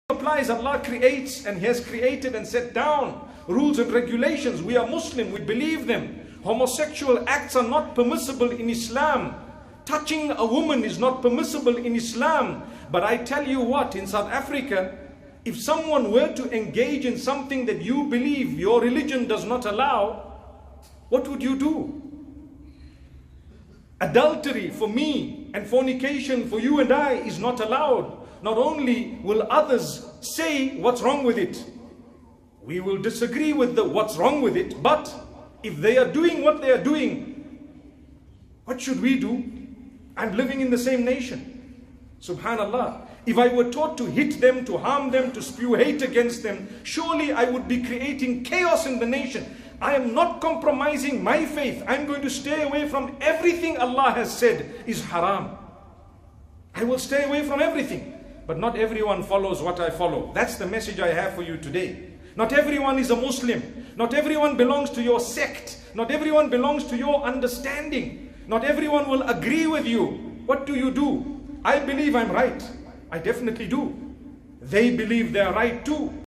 applies. Allah creates and He has created and set down rules and regulations. We are Muslim, we believe them. Homosexual acts are not permissible in Islam. Touching a woman is not permissible in Islam. But I tell you what, in South Africa, if someone were to engage in something that you believe your religion does not allow, what would you do? Adultery for me and fornication for you and I is not allowed. Not only will others say what's wrong with it, we will disagree with what's wrong with it, but if they are doing what they are doing, what should we do? I'm living in the same nation. Subhanallah. If I were taught to hit them, to harm them, to spew hate against them, surely I would be creating chaos in the nation. I am not compromising my faith. I'm going to stay away from everything Allah has said is haram. I will stay away from everything. But not everyone follows what I follow. That's the message I have for you today. Not everyone is a Muslim. Not everyone belongs to your sect. Not everyone belongs to your understanding. Not everyone will agree with you. What do? I believe I'm right. I definitely do. They believe they're right too.